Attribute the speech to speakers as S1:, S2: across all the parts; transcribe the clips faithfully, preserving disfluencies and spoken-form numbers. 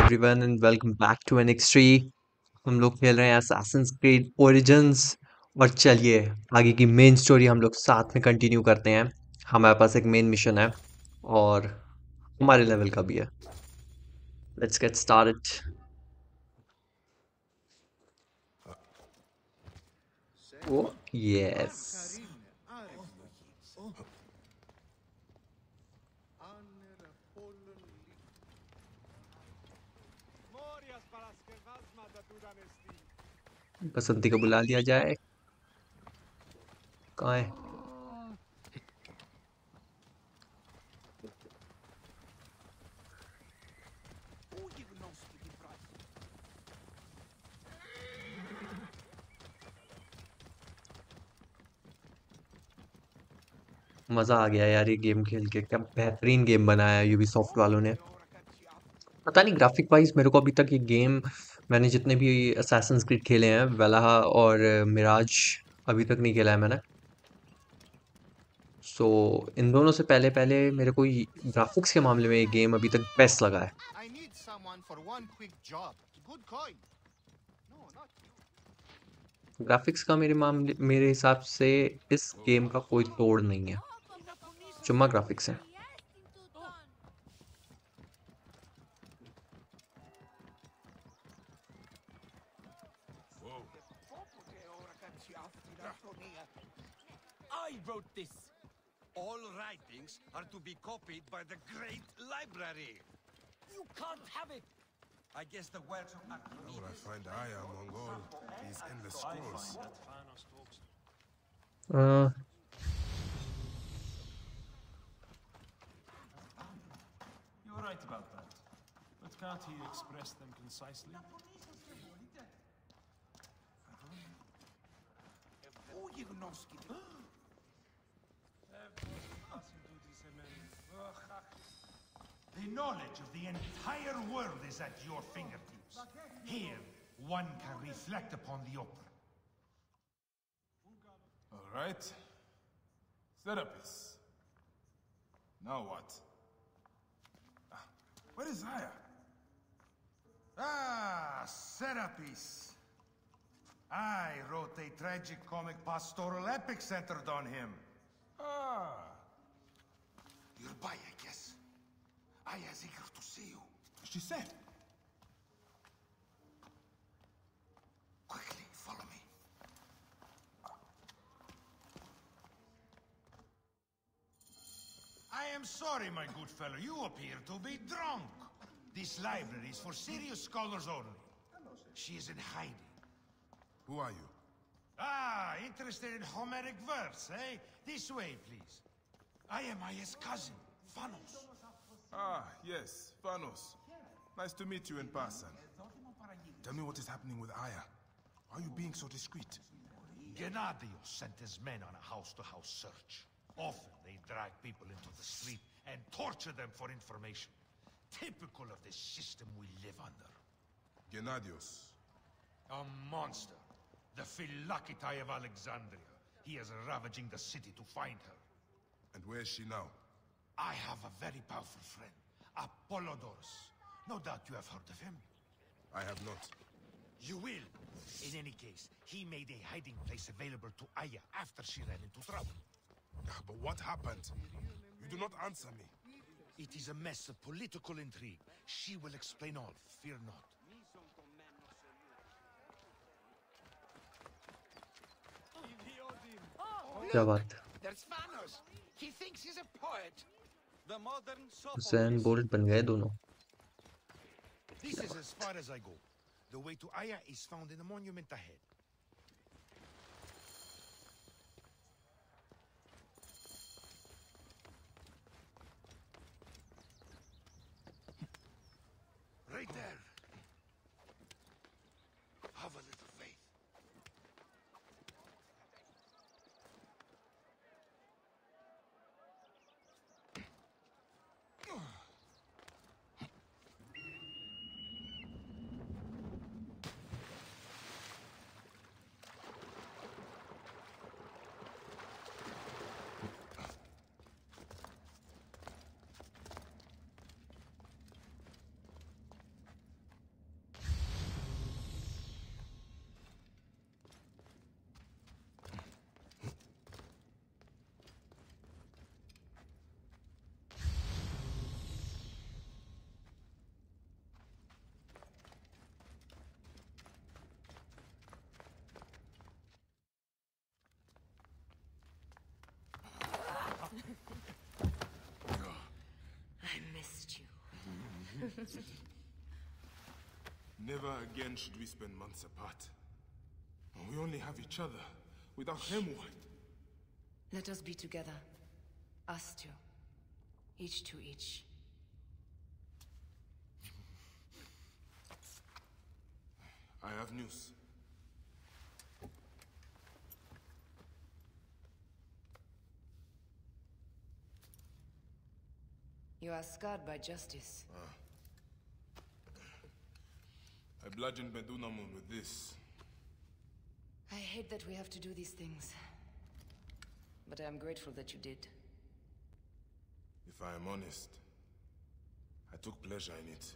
S1: everyone and welcome back to an X three। हम लोग खेल रहे हैं Assassin's Creed Origins। और चलिए आगे की मेन स्टोरी हम लोग साथ में कंटिन्यू करते हैं। हमारे पास एक मेन मिशन है और हमारे लेवल का भी है। Let's get started. Oh yes. Basanti को बुला लिया जाए। कहाँ है? मजा आ गया यार ये गेम खेल के। क्या बेहतरीन गेम बनाया है यूबीसॉफ्ट वालों ने। पता नहीं ग्राफिक वाइज मेरे को अभी तक ये गेम, मैंने जितने भी असैसिन्स क्रीड खेले हैं वेलाहा और मिराज, अभी तक नहीं खेला है मैंने। सो इन दोनों से पहले पहले मेरे को ग्राफिक्स के मामले में ये गेम अभी तक बेस्ट लगा है। ग्राफिक्स का मेरे मामले मेरे हिसाब से इस गेम का कोई तोड़ नहीं है। चुम्मा ग्राफिक्स है।
S2: I wrote this. All writings are to be copied by the great library. You can't have it. I guess the words of Archimedes.
S3: Where I find Aya, Mongol, these endless scrolls.
S1: Uh,
S4: You're right about that. But can't he express them concisely?
S5: The knowledge of the entire world is at your fingertips. Here, one can reflect upon the opera.
S4: All right. Serapis. Now what?
S5: Ah, where is Aya? Ah, Serapis. I wrote a tragic comic pastoral epic centered on him.
S4: Ah.
S5: You're by, I guess. Aya's eager to see you.
S4: She said.
S5: Quickly, follow me. I am sorry, my good fellow. You appear to be drunk. This library is for serious scholars only. She is in hiding.
S3: Who are you?
S5: Ah, interested in Homeric verse, eh? This way, please. I am Aya's cousin, Phanos.
S3: Ah, yes, Phanos. Nice to meet you in person. Tell me what is happening with Aya. Why are you being so discreet?
S5: Gennadios sent his men on a house-to-house search. Often they drag people into the street and torture them for information. Typical of the system we live under.
S3: Gennadios.
S5: A monster. The Philakitae of Alexandria. He is ravaging the city to find her.
S3: And where is she now?
S5: I have a very powerful friend, Apollodorus. No doubt you have heard of him.
S3: I have not.
S5: You will. In any case, he made a hiding place available to Aya after she ran into trouble.
S3: Ah, but what happened? You do not answer me.
S5: It is a mess of political intrigue. She will explain all, fear not.
S1: क्या बात?
S2: There's Phanos. He thinks he's a poet. The modern
S1: Hussain
S2: Sophocles.
S1: Bolt बन गए दोनों।
S5: This is as far as I go. The way to Aya is found in the monument ahead. Right there. Have a little faith.
S3: Never again should we spend months apart. We only have each other. Without him, what?
S6: Let us be together. Us two. Each to each.
S3: I have news.
S6: You are scarred by justice.
S3: I bludgeoned Medunamun with this.
S6: I hate that we have to do these things. But I am grateful that you did.
S3: If I am honest, I took pleasure in it.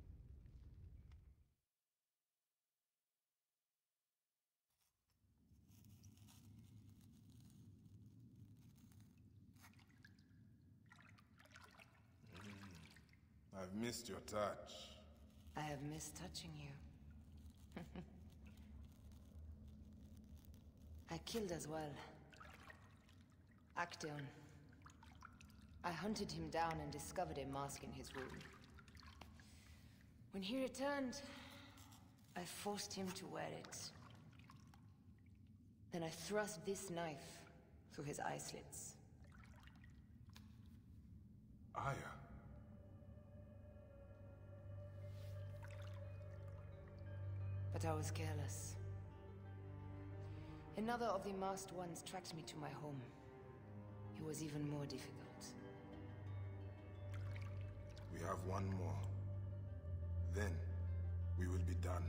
S3: Mm. I've missed your touch.
S6: I have missed touching you. I killed as well. Acteon. I hunted him down and discovered a mask in his room. When he returned, I forced him to wear it. Then I thrust this knife through his eye slits.
S3: Aya.
S6: But I was careless. Another of the masked ones tracked me to my home. It was even more difficult.
S3: We have one more. Then, we will be done.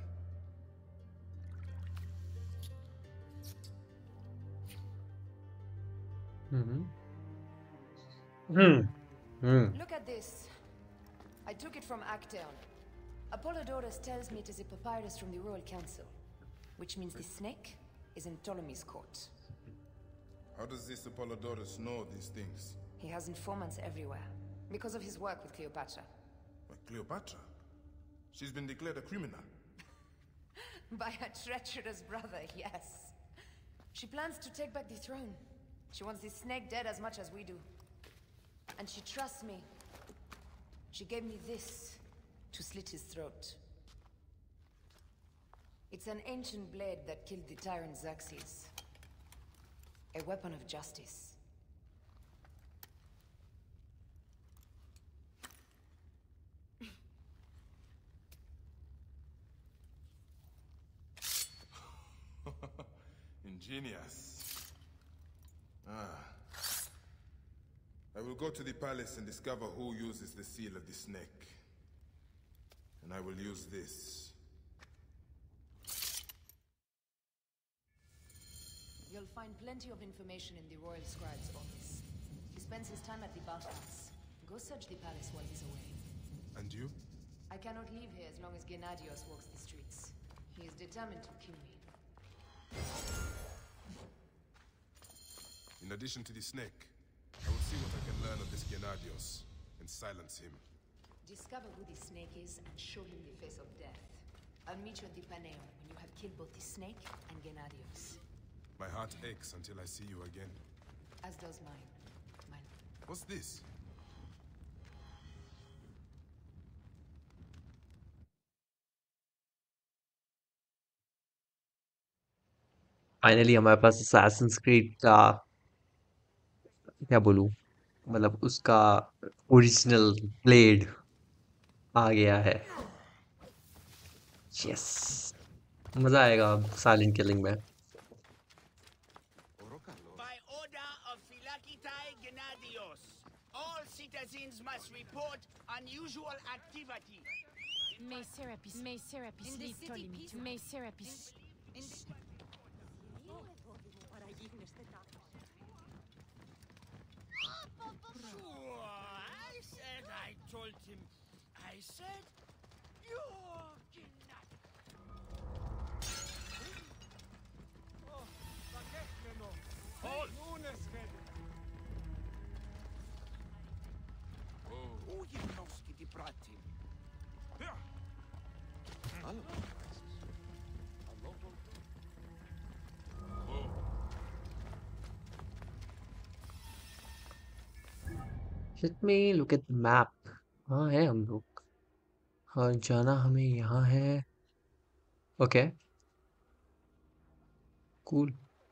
S1: Mm-hmm. Hmm. Hmm.
S6: Look at this. I took it from Acteon. Apollodorus tells me it is a papyrus from the Royal Council, which means the snake is in Ptolemy's court.
S3: How does this Apollodorus know these things?
S6: He has informants everywhere, because of his work with Cleopatra.
S3: But Cleopatra? She's been declared a criminal.
S6: By her treacherous brother, yes. She plans to take back the throne. She wants the snake dead as much as we do. And she trusts me. She gave me this to slit his throat. It's an ancient blade that killed the tyrant Xerxes. A weapon of justice.
S3: Ingenious. Ah. I will go to the palace and discover who uses the seal of the snake. And I will use this.
S6: You'll find plenty of information in the Royal Scribe's office. He spends his time at the bathhouse. Go search the palace while he's away.
S3: And you?
S6: I cannot leave here as long as Gennadios walks the streets. He is determined to kill me.
S3: In addition to the snake, I will see what I can learn of this Gennadios and silence him.
S6: Discover who the snake is and show him the face of death. I'll meet you at the Paneo when you have killed both the snake and Gennadios.
S3: My heart aches until I see you again.
S6: As does mine. Mine.
S3: What's this?
S1: Finally हमारे पास Assassin's Creed का क्या बोलूं मतलब उसका original blade आ गया है. Yes मजा आएगा साइलेंट किलिंग में.
S7: By order of Philakitai Gennadios, all citizens must report unusual activity.
S8: May Serapis, May Serapis, leave Ptolemy, May Serapis.
S7: Sure, I said I told him. I said, you're Gennadios. Hold! Ujemnowski di bratim.
S1: Let me look at the map. हाँ है हम लोग. हाँ, जाना हमें यहाँ है। Okay, cool.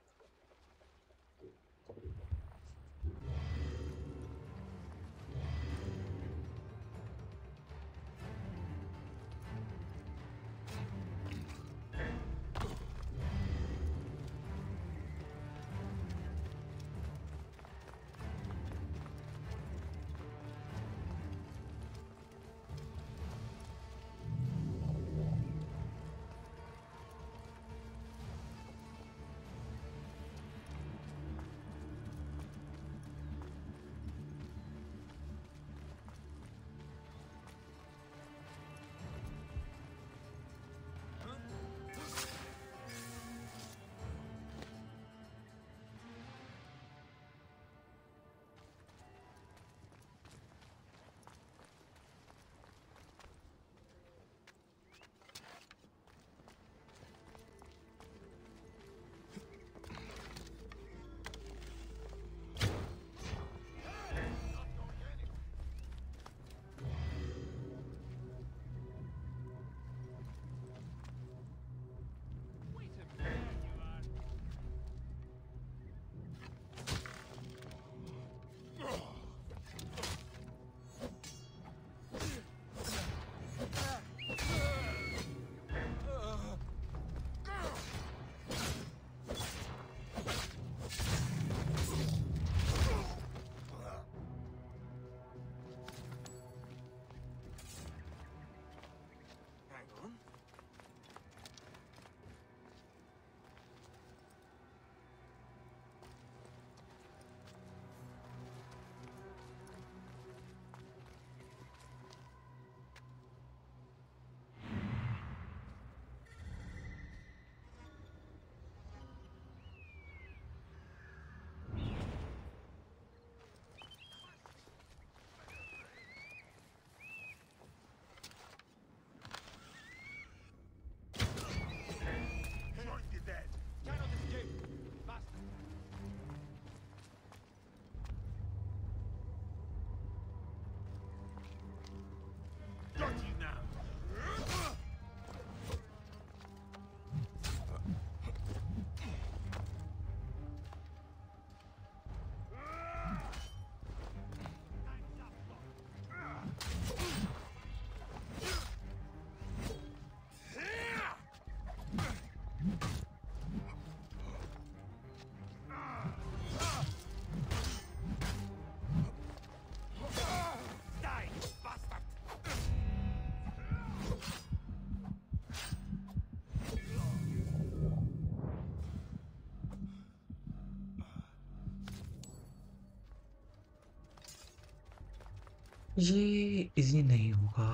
S1: ये इजी नहीं होगा,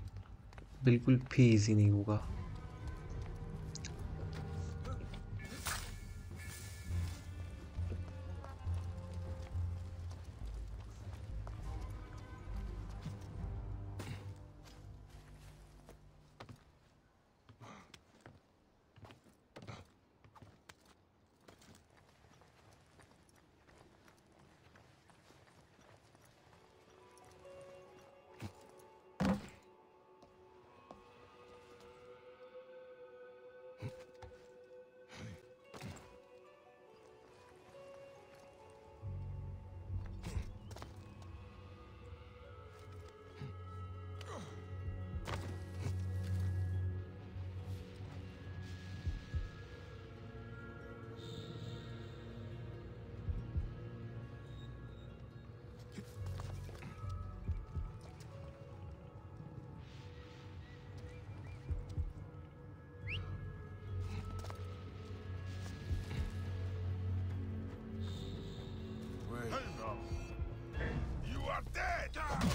S1: बिल्कुल भी इजी नहीं होगा।
S3: You are dead!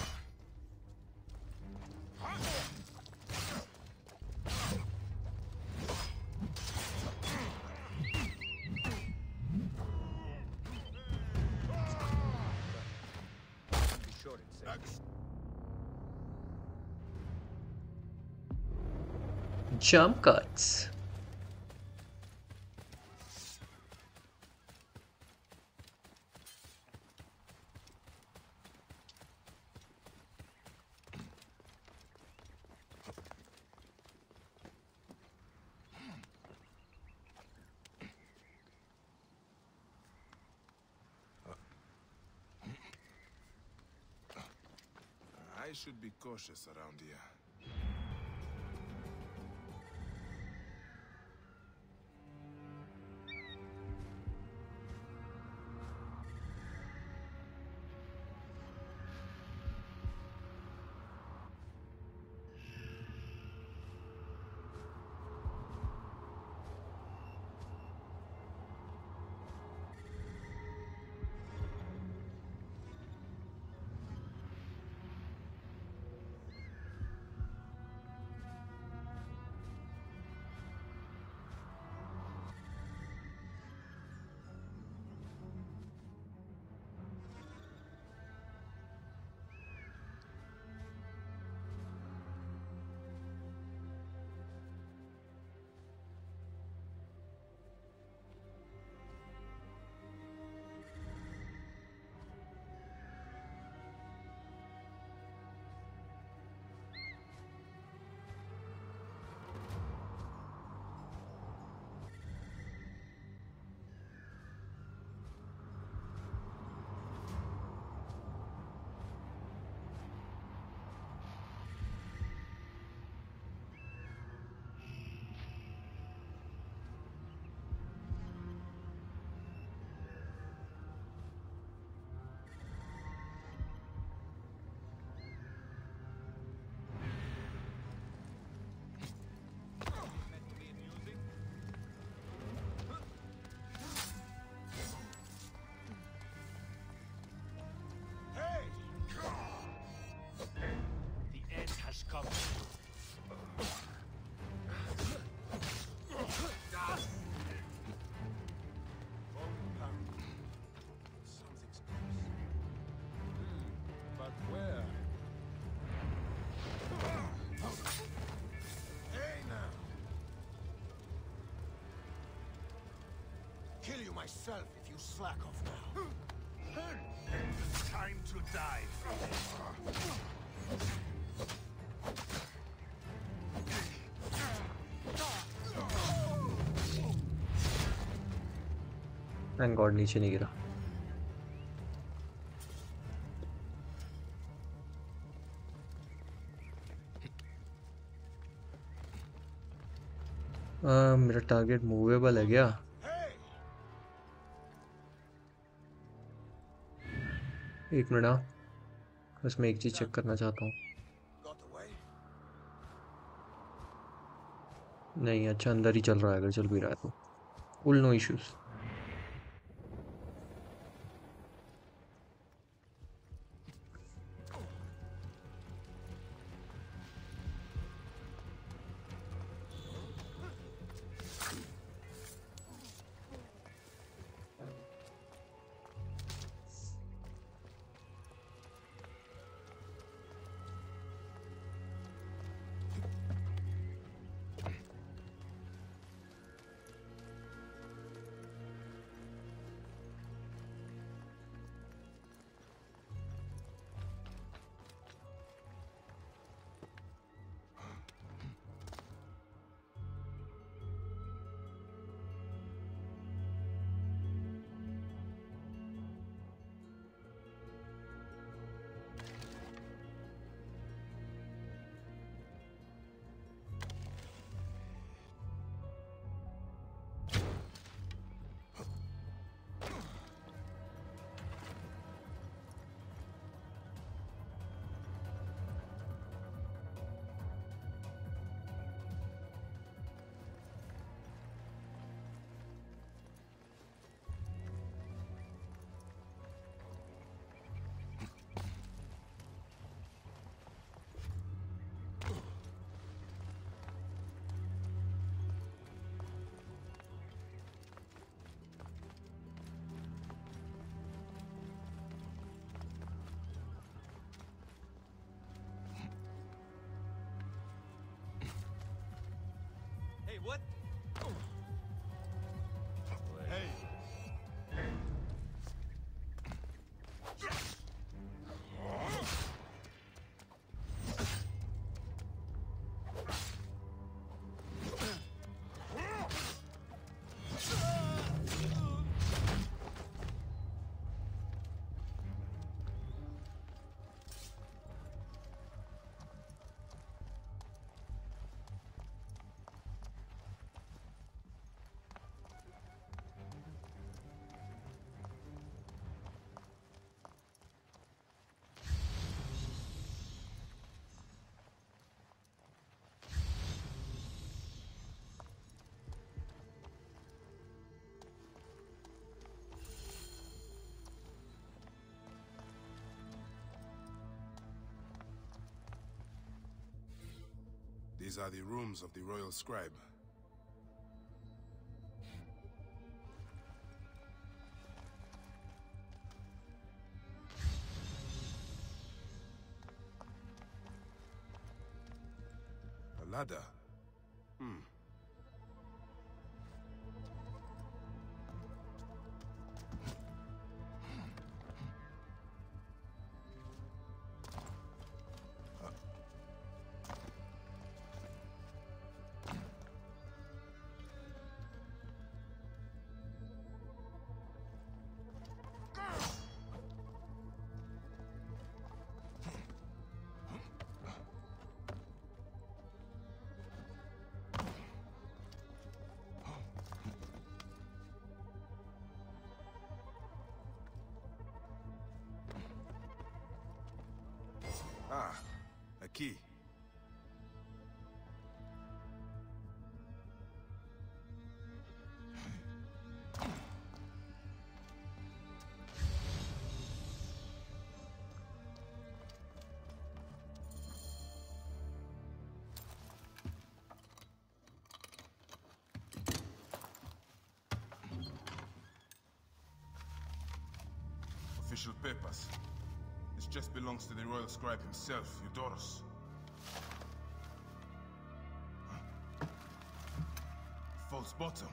S1: Jump cuts.
S3: I should be cautious around here.
S5: Come.
S3: Something's close. Hmm, but where? Hey now!
S5: Kill you myself if you slack off now. Time to die.
S1: Thank God नीचे नहीं गिरा। आ, मेरा target movable है क्या? एक minute, बस मैं एक चीज चेक करना चाहता हूँ। नहीं, अच्छा अंदर ही चल रहा है। अगर चल भी रहा है तो full no issues.
S2: What?
S3: Hey! These are the rooms of the royal scribe. A ladder. Hmm. Ah, a key. Official papers. This just belongs to the royal scribe himself, Eudoros. False bottom.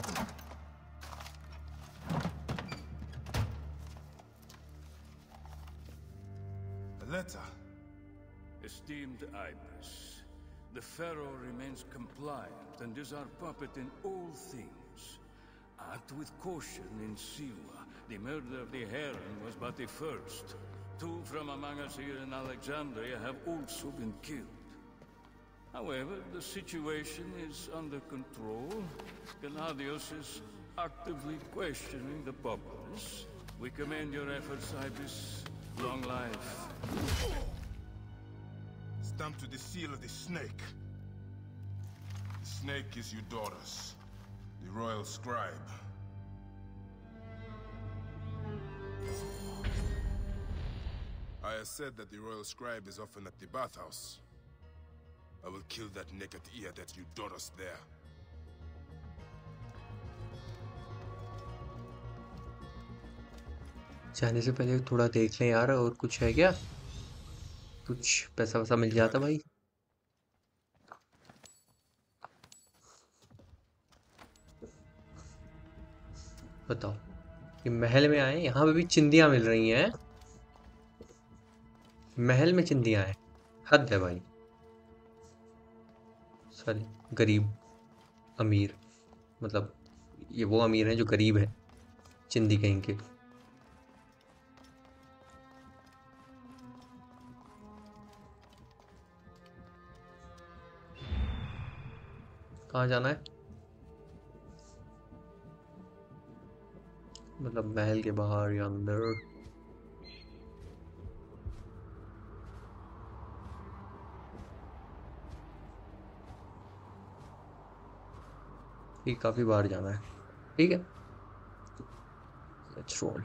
S3: A letter.
S9: Esteemed Ibis, the Pharaoh remains compliant and is our puppet in all things. Act with caution in Siwa. The murder of the Heron was but the first. Two from among us here in Alexandria have also been killed. However, the situation is under control. Gennadios is actively questioning the populace. We commend your efforts, Ibis. Long life.
S3: Stamped with the seal of the snake. The snake is Eudoros, the royal scribe. Aya said that the royal scribe is often at the bathhouse. I will kill that naked ear that Eudoros there.
S1: जाने से पहले थोड़ा देख लें यार, और कुछ है क्या? कुछ पैसा वैसा मिल जाता भाई? बताओ, ये महल में आए, यहाँ पे भी चिंदियाँ मिल रही हैं। महल में चिंदियाँ हैं, हद है भाई। सारे गरीब अमीर, मतलब ये वो अमीर हैं जो गरीब हैं, चिंदी कहीं के। कहाँ जाना है? मतलब महल के बाहर या अंदर? ठीक, काफी बाहर जाना है। ठीक है, let's roll.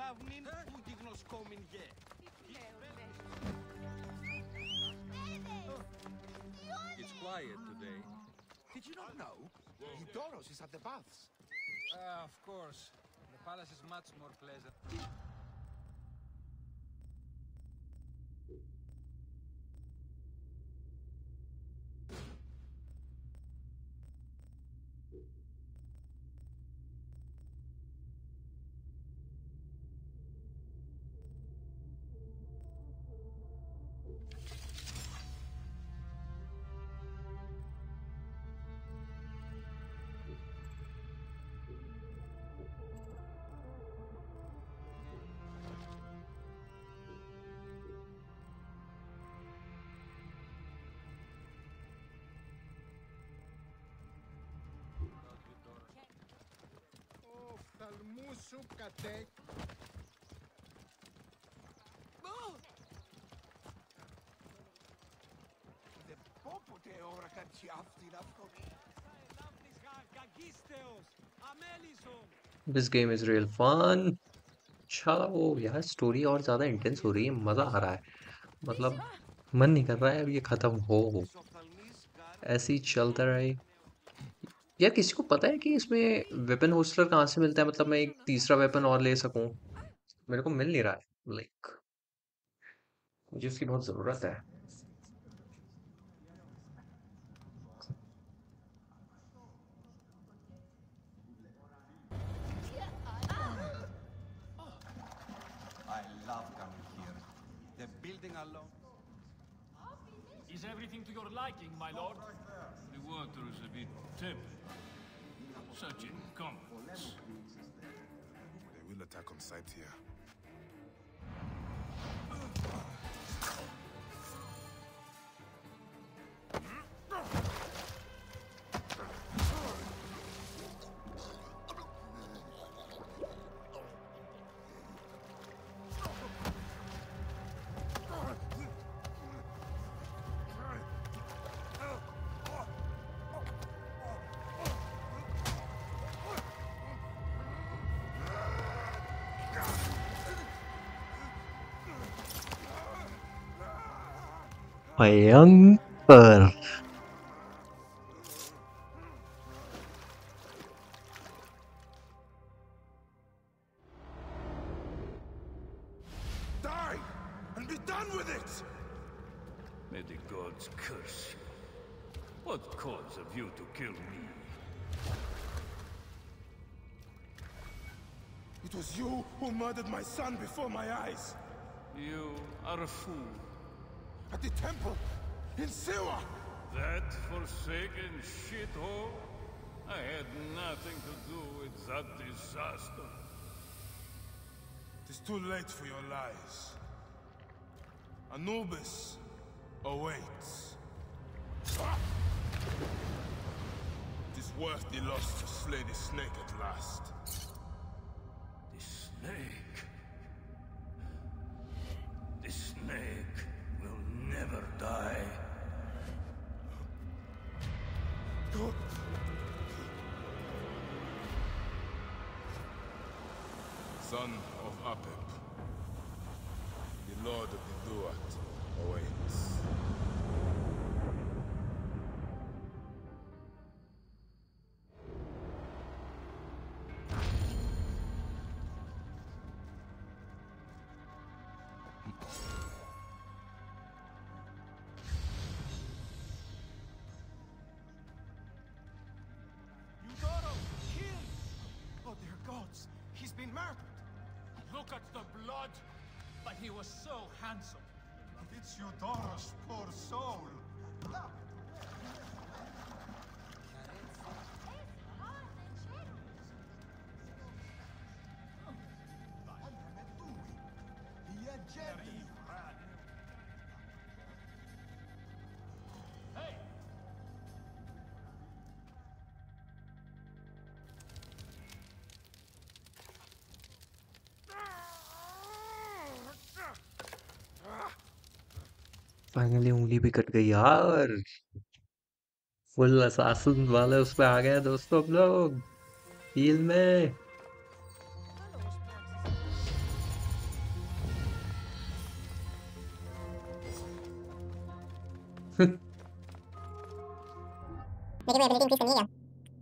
S2: It's quiet today.
S7: Did you not know? Eudoros is at the baths.
S2: Uh, of course. The palace is much more pleasant.
S7: Οφθαλμούσου κατέ. Δεν πω ποτέ ώρα κάτι αυτή να φωνή.
S1: This game is real fun. चलो वो यार स्टोरी और ज्यादा इंटेंस हो रही है, मजा आ रहा है। मतलब मन नहीं कर रहा है अब ये खत्म हो, ऐसे ही चलता रहे। यार किसी को पता है कि इसमें वेपन होस्टर कहाँ से मिलता है, मतलब मैं एक तीसरा वेपन और ले सकूं? मेरे को मिल नहीं रहा है, लाइक मुझे उसकी बहुत जरूरत है।
S2: I love coming here. The building alone.
S4: Is everything to your liking, my lord?
S9: The water is a bit tepid. Such incompetence.
S3: They will attack on sight here.
S1: भयंकर।
S3: Die! And be done with it!
S9: May the gods curse you. What cause have you to kill me?
S3: It was you who murdered my son before my eyes.
S9: You are a fool.
S3: At the temple, in Siwa!
S9: That forsaken shithole? I had nothing to do with that disaster.
S3: It is too late for your lies. Anubis awaits. It is worth the loss to slay the snake at last.
S9: The snake. The snake will never die.
S3: Son of Apep, the Lord of the Duat awaits.
S7: Eudoros, killed! Oh, dear gods, he's been murdered.
S5: Look at the blood! But he was so handsome.
S7: It's Eudoros, poor soul.
S5: Hey!
S1: Finally उंगली भी cut गई यार। Full assassin वाले उस पे आ गए दोस्तों हम लोग हील में।
S10: मेरी एबिलिटी इंक्रीज करनी है क्या?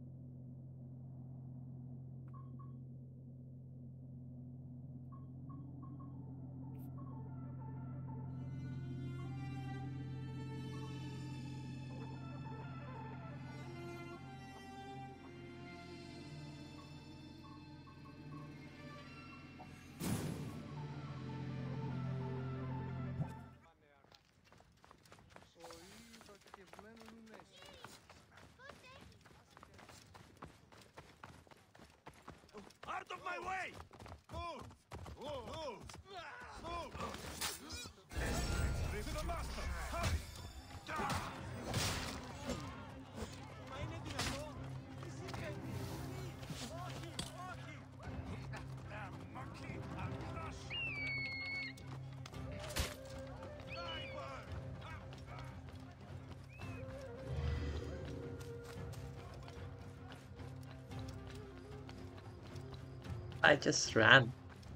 S2: Out of my way!
S3: Move! Move! Move! To the master! Hurry!
S1: I just ran.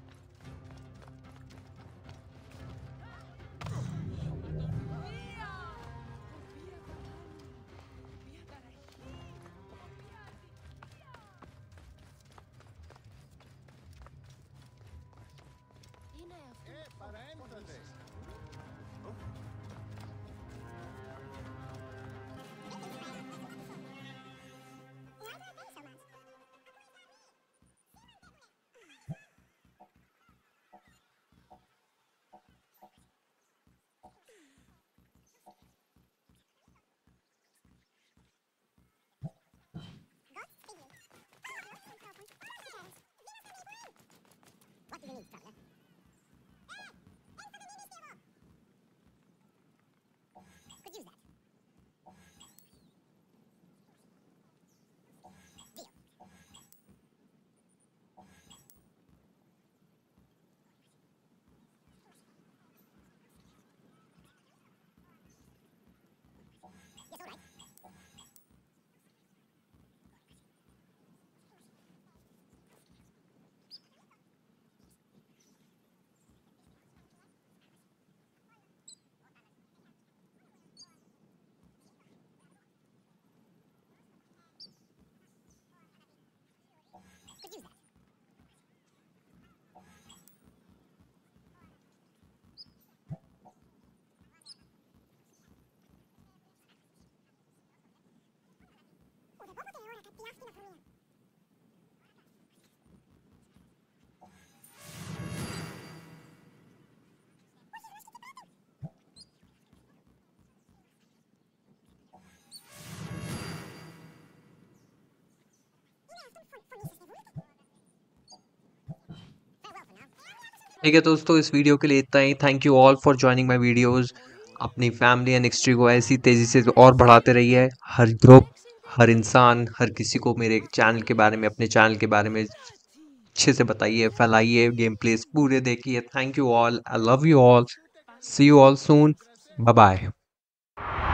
S10: What do you need, traveler? Could use that. Deal. Yes, all right. Could use that.
S1: ठीक है दोस्तों, इस video के लिए इतना ही। Thank you all for joining my videos. अपनी family and history को ऐसी तेज़ी से और बढ़ाते रहिए। हर ग्रुप, हर इंसान, हर किसी को मेरे चैनल के बारे में, अपने चैनल के बारे में अच्छे से बताइए, फैलाइए, गेम प्लेस पूरे देखिए। Thank you all, I love you all, see you all soon, bye bye.